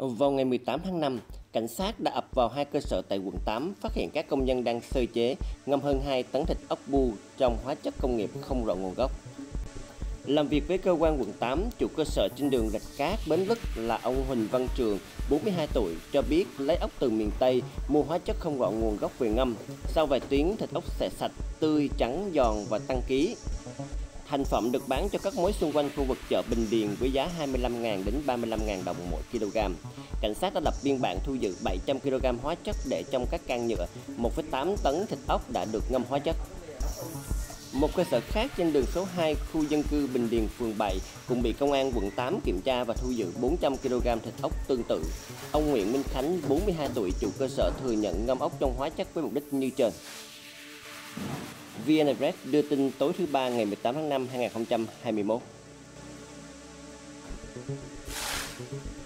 Vào ngày 18 tháng 5, cảnh sát đã ập vào hai cơ sở tại quận 8, phát hiện các công nhân đang sơ chế, ngâm hơn 2 tấn thịt ốc bu trong hóa chất công nghiệp không rõ nguồn gốc. Làm việc với cơ quan quận 8, chủ cơ sở trên đường Rạch Cát, Bến Lức là ông Huỳnh Văn Trường, 42 tuổi, cho biết lấy ốc từ miền Tây, mua hóa chất không rõ nguồn gốc về ngâm. Sau vài tiếng, thịt ốc sẽ sạch, tươi, trắng, giòn và tăng ký. Thành phẩm được bán cho các mối xung quanh khu vực chợ Bình Điền với giá 25.000 đến 35.000 đồng mỗi kg. Cảnh sát đã lập biên bản thu giữ 700 kg hóa chất để trong các can nhựa, 1,8 tấn thịt ốc đã được ngâm hóa chất. Một cơ sở khác trên đường số 2 khu dân cư Bình Điền, phường 7 cũng bị công an quận 8 kiểm tra và thu giữ 400 kg thịt ốc tương tự. Ông Nguyễn Minh Khánh, 42 tuổi, chủ cơ sở thừa nhận ngâm ốc trong hóa chất với mục đích như trên. VnExpress đưa tin tối thứ Ba ngày 18 tháng 5 2021.